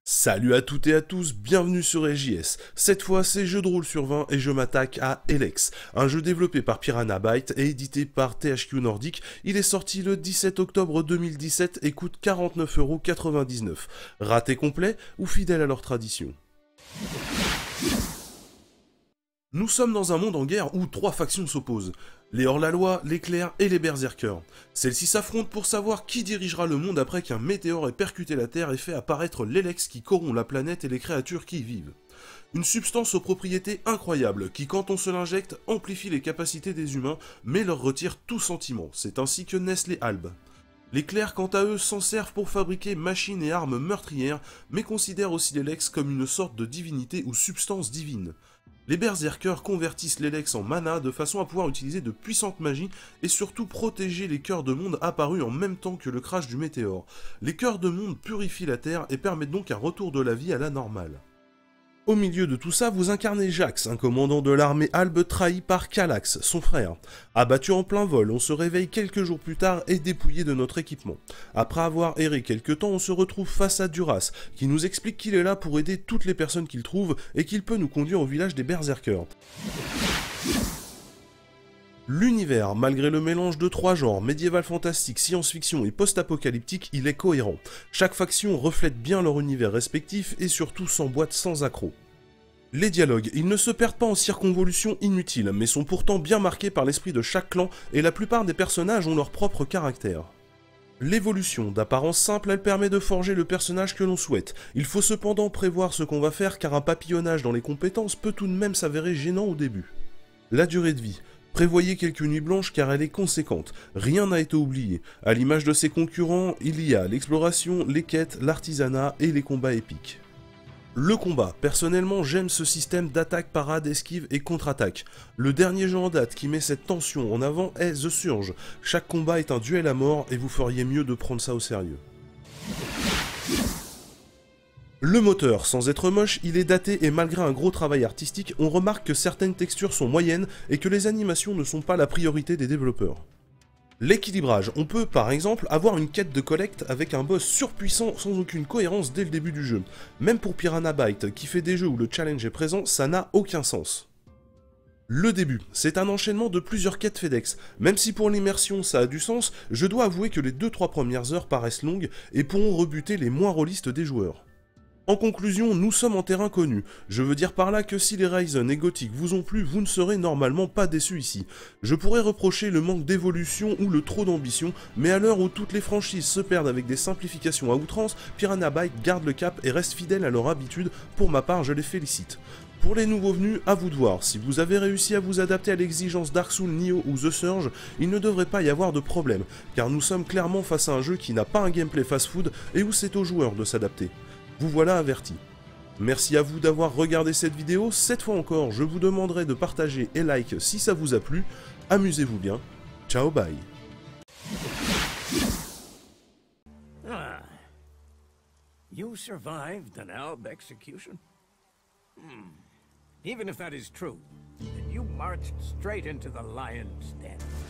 Salut à toutes et à tous, bienvenue sur LJS. Cette fois c'est jeu de rôle sur 20 et je m'attaque à Elex, un jeu développé par Piranha Bytes et édité par THQ Nordic. Il est sorti le 17 octobre 2017 et coûte 49,99€. Raté complet ou fidèle à leur tradition? Nous sommes dans un monde en guerre où trois factions s'opposent. Les hors-la-loi, les clercs et les berserkers. Celles-ci s'affrontent pour savoir qui dirigera le monde après qu'un météore ait percuté la Terre et fait apparaître l'Elex qui corrompt la planète et les créatures qui y vivent. Une substance aux propriétés incroyables qui, quand on se l'injecte, amplifie les capacités des humains mais leur retire tout sentiment. C'est ainsi que naissent les Albes. Les clercs, quant à eux, s'en servent pour fabriquer machines et armes meurtrières, mais considèrent aussi l'Elex comme une sorte de divinité ou substance divine. Les berserkers convertissent l'Elex en mana de façon à pouvoir utiliser de puissantes magies et surtout protéger les cœurs de monde apparus en même temps que le crash du météore. Les cœurs de monde purifient la Terre et permettent donc un retour de la vie à la normale. Au milieu de tout ça, vous incarnez Jax, un commandant de l'armée albe trahi par Kallax, son frère. Abattu en plein vol, on se réveille quelques jours plus tard et dépouillé de notre équipement. Après avoir erré quelques temps, on se retrouve face à Duras, qui nous explique qu'il est là pour aider toutes les personnes qu'il trouve et qu'il peut nous conduire au village des berserkers. L'univers, malgré le mélange de trois genres, médiéval fantastique, science-fiction et post-apocalyptique, il est cohérent. Chaque faction reflète bien leur univers respectif et surtout s'emboîte sans accroc. Les dialogues, ils ne se perdent pas en circonvolutions inutiles, mais sont pourtant bien marqués par l'esprit de chaque clan et la plupart des personnages ont leur propre caractère. L'évolution, d'apparence simple, elle permet de forger le personnage que l'on souhaite. Il faut cependant prévoir ce qu'on va faire car un papillonnage dans les compétences peut tout de même s'avérer gênant au début. La durée de vie. Prévoyez quelques nuits blanches car elle est conséquente, rien n'a été oublié. À l'image de ses concurrents, il y a l'exploration, les quêtes, l'artisanat et les combats épiques. Le combat, personnellement j'aime ce système d'attaque, parade, esquive et contre-attaque. Le dernier jeu en date qui met cette tension en avant est The Surge. Chaque combat est un duel à mort et vous feriez mieux de prendre ça au sérieux. Le moteur, sans être moche, il est daté et malgré un gros travail artistique, on remarque que certaines textures sont moyennes et que les animations ne sont pas la priorité des développeurs. L'équilibrage, on peut par exemple avoir une quête de collecte avec un boss surpuissant sans aucune cohérence dès le début du jeu. Même pour Piranha Bytes, qui fait des jeux où le challenge est présent, ça n'a aucun sens. Le début, c'est un enchaînement de plusieurs quêtes FedEx. Même si pour l'immersion ça a du sens, je dois avouer que les 2-3 premières heures paraissent longues et pourront rebuter les moins rôlistes des joueurs. En conclusion, nous sommes en terrain connu. Je veux dire par là que si les Ryzen et Gothic vous ont plu, vous ne serez normalement pas déçus ici. Je pourrais reprocher le manque d'évolution ou le trop d'ambition, mais à l'heure où toutes les franchises se perdent avec des simplifications à outrance, Piranha Bytes garde le cap et reste fidèle à leur habitude. Pour ma part, je les félicite. Pour les nouveaux venus, à vous de voir. Si vous avez réussi à vous adapter à l'exigence Dark Souls, Nioh ou The Surge, il ne devrait pas y avoir de problème, car nous sommes clairement face à un jeu qui n'a pas un gameplay fast-food et où c'est aux joueurs de s'adapter. Vous voilà averti. Merci à vous d'avoir regardé cette vidéo. Cette fois encore, je vous demanderai de partager et like si ça vous a plu. Amusez-vous bien. Ciao, bye. Ah, you survived an Alb execution? Even if that is true, then you marched straight into the lion's den.